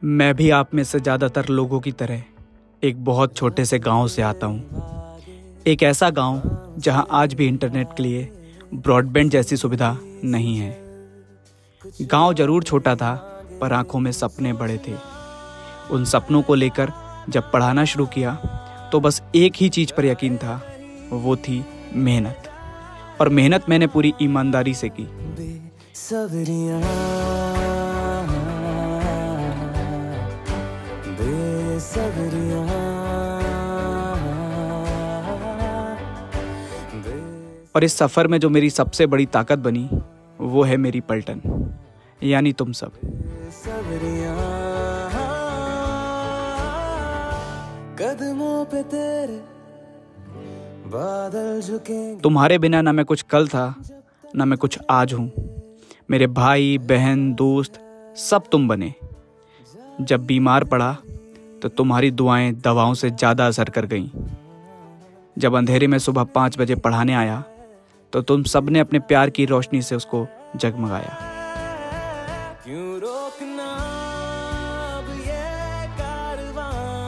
मैं भी आप में से ज़्यादातर लोगों की तरह एक बहुत छोटे से गांव से आता हूँ। एक ऐसा गांव जहां आज भी इंटरनेट के लिए ब्रॉडबैंड जैसी सुविधा नहीं है। गांव जरूर छोटा था, पर आंखों में सपने बड़े थे। उन सपनों को लेकर जब पढ़ाना शुरू किया तो बस एक ही चीज़ पर यकीन था, वो थी मेहनत। और मेहनत मैंने पूरी ईमानदारी से की। और इस सफ़र में जो मेरी सबसे बड़ी ताकत बनी वो है मेरी पलटन, यानी तुम सब। कदमों पे तेरे बादल झुकेंगे। तुम्हारे बिना ना मैं कुछ कल था, ना मैं कुछ आज हूँ। मेरे भाई बहन दोस्त सब तुम बने। जब बीमार पड़ा तो तुम्हारी दुआएं दवाओं से ज़्यादा असर कर गईं। जब अंधेरे में सुबह 5 बजे पढ़ाने आया तो तुम सब ने अपने प्यार की रोशनी से उसको जगमगाया। क्यों रोकना अब ये कारवां,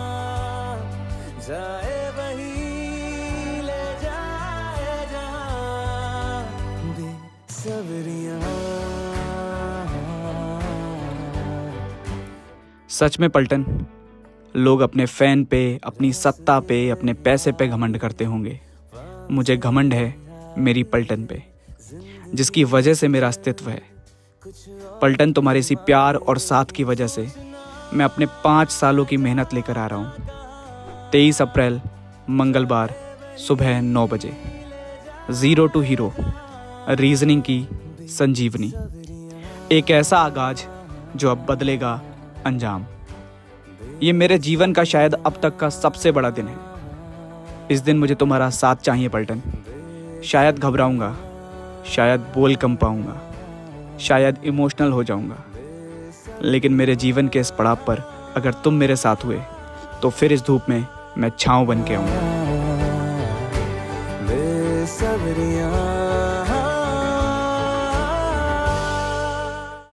जाए वहीं ले जाए जहां बेसब्रियां। सच में पलटन, लोग अपने फैन पे, अपनी सत्ता पे, अपने पैसे पे घमंड करते होंगे। मुझे घमंड है मेरी पलटन पे, जिसकी वजह से मेरा अस्तित्व है। पलटन, तुम्हारे इसी प्यार और साथ की वजह से मैं अपने 5 सालों की मेहनत लेकर आ रहा हूँ। 23 अप्रैल मंगलवार सुबह 9 बजे, 0 टू हीरो, रीजनिंग की संजीवनी। एक ऐसा आगाज जो अब बदलेगा अंजाम। ये मेरे जीवन का शायद अब तक का सबसे बड़ा दिन है। इस दिन मुझे तुम्हारा साथ चाहिए पलटन। शायद घबराऊंगा, शायद बोल कम पाऊंगा, शायद इमोशनल हो जाऊंगा, लेकिन मेरे जीवन के इस पड़ाव पर अगर तुम मेरे साथ हुए तो फिर इस धूप में मैं छांव बन के आऊंगा।